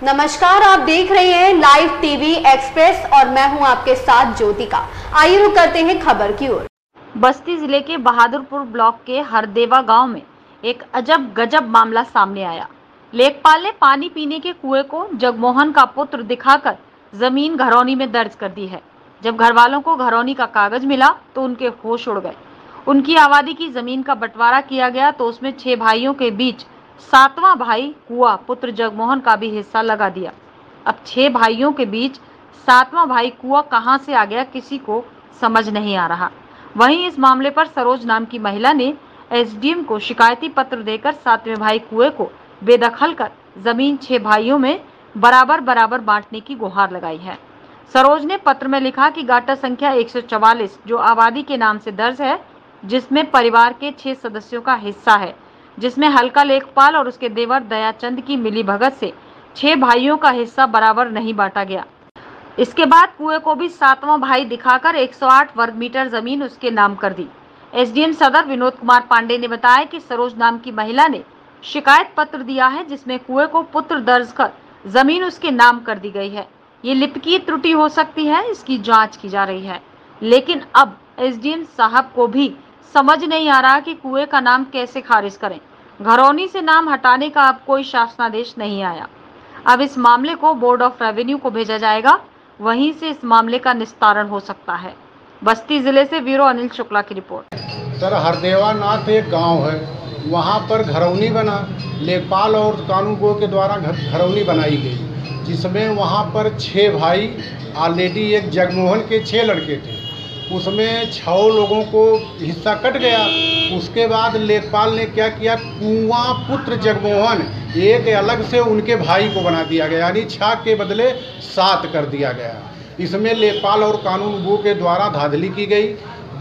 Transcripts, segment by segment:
नमस्कार, आप देख रहे हैं लाइव टीवी एक्सप्रेस और मैं हूं आपके साथ ज्योतिका। आइए रुक करते हैं खबर की ओर। बस्ती जिले के बहादुरपुर ब्लॉक के हरदेवा गांव में एक अजब गजब मामला सामने आया। लेखपाल ने पानी पीने के कुएं को जगमोहन का पुत्र दिखाकर जमीन घरौनी में दर्ज कर दी है। जब घर वालों को घरौनी का कागज मिला तो उनके होश उड़ गए। उनकी आबादी की जमीन का बंटवारा किया गया तो उसमें 6 भाइयों के बीच 7वां भाई कुआ पुत्र जगमोहन का भी हिस्सा लगा दिया। अब 6 भाइयों के बीच 7वां भाई कुआ कहां से आ गया, किसी को समझ नहीं आ रहा। वहीं इस मामले पर सरोज नाम की महिला ने एसडीएम को शिकायती पत्र देकर 7वें भाई कुएं को बेदखल कर जमीन 6 भाइयों में बराबर बराबर बांटने की गुहार लगाई है। सरोज ने पत्र में लिखा कि गाटा संख्या 144 जो आबादी के नाम से दर्ज है, जिसमें परिवार के 6 सदस्यों का हिस्सा है, जिसमें हल्का लेखपाल और उसके देवर दयाचंद की मिलीभगत से 6 भाइयों का हिस्सा बराबर नहीं बांटा गया। इसके बाद कुएं को भी 7वां भाई दिखाकर 108 वर्ग मीटर जमीन उसके नाम कर दी। एसडीएम सदर विनोद कुमार पांडे ने बताया कि सरोज नाम की महिला ने शिकायत पत्र दिया है, जिसमें कुएं को पुत्र दर्ज कर जमीन उसके नाम कर दी गई है। ये लिपिकीय त्रुटि हो सकती है, इसकी जांच की जा रही है। लेकिन अब एसडीएम साहब को भी समझ नहीं आ रहा कि कुएं का नाम कैसे खारिज करें। घरौनी से नाम हटाने का अब कोई शासनादेश नहीं आया। अब इस मामले को बोर्ड ऑफ रेवेन्यू को भेजा जाएगा, वहीं से इस मामले का निस्तारण हो सकता है। बस्ती जिले से ब्यूरो अनिल शुक्ला की रिपोर्ट। सर, हरदेवा नाथ एक गांव है, वहां पर घरौनी बना, लेखपाल और कानून गो के द्वारा घरौनी बनाई गई, जिसमें वहां पर 6 भाई ऑलरेडी एक जगमोहन के 6 लड़के थे, उसमें 6 लोगों को हिस्सा कट गया। उसके बाद लेखपाल ने क्या किया, कुआं पुत्र जगमोहन एक अलग से उनके भाई को बना दिया गया, यानी 6 के बदले 7 कर दिया गया। इसमें लेखपाल और कानून गो के द्वारा धांधली की गई,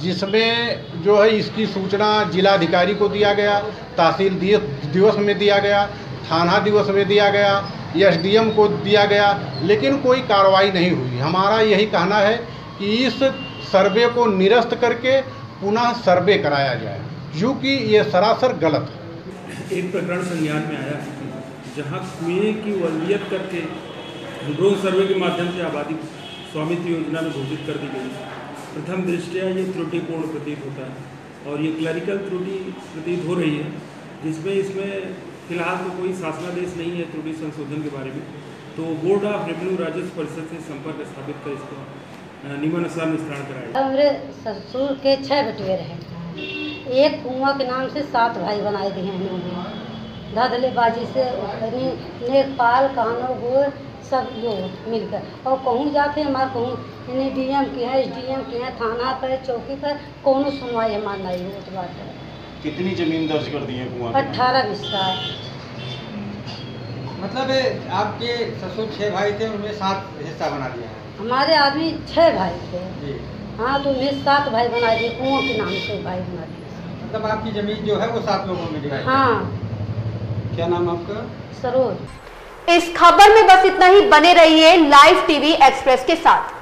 जिसमें जो है इसकी सूचना जिलाधिकारी को दिया गया, तहसील दिवस में दिया गया, थाना दिवस में दिया गया, एसडीएम को दिया गया, लेकिन कोई कार्रवाई नहीं हुई। हमारा यही कहना है कि इस सर्वे को निरस्त करके पुनः सर्वे कराया जाए, क्योंकि ये सरासर गलत है। एक प्रकरण संज्ञान में आया जहां कुएं की वलीयत करके ड्रोन सर्वे के माध्यम से आबादी स्वामित्व योजना में घोषित कर दी गई। प्रथम दृष्टया ये त्रुटिपूर्ण प्रतीत होता है और ये क्लरिकल त्रुटि प्रतीत हो रही है, जिसमें इसमें फिलहाल तो कोई शासनादेश नहीं है त्रुटि संशोधन के बारे में। तो बोर्ड ऑफ रेवेन्यू राजस्व परिषद से संपर्क स्थापित कर इसको नियमानुसार निस्तारण कराया। मेरे ससुर के 6 बटवे रहे, एक कुआं के नाम से 7 भाई बनाए दिए हैं इन्होंने धाधलेबाजी से। लेखपाल कानून वो सब लोग मिलकर और कहूँ जाते हमारे कहूँ इन्हें डीएम के हैं, एसडीएम के हैं, थाना पर चौकी पर कोनो सुनवाई हमारी नहीं हो। तो बात है कितनी जमीन दर्ज कर दी है कुआं? 18 बिस्सा। मतलब आपके ससुर 6 भाई थे, उनमें 7 हिस्सा बना दिया है। हमारे आदमी 6 भाई थे, हाँ, तो उन्हें 7 भाई बना दिए, कुओं के नाम से भाई बना दिए। मतलब आपकी जमीन जो है वो 7 लोगों में डिवाइड। हाँ। क्या नाम आपका? सरोज। इस खबर में बस इतना ही। बने रहिए लाइव टीवी एक्सप्रेस के साथ।